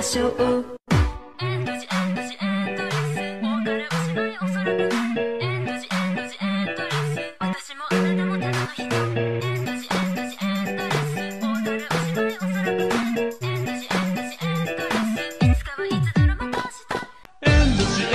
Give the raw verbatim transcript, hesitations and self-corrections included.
しょう。 エンドジエンドジエンドレス、お別れはしないおそらく。エンドジエンドジエンドレス、私もあなたもただの人。エンドジエンドジエンドレス、お別れはしないおそらく。エンドジエンドジエンドレス、いつかはいつだろうまた明日。 エンドジ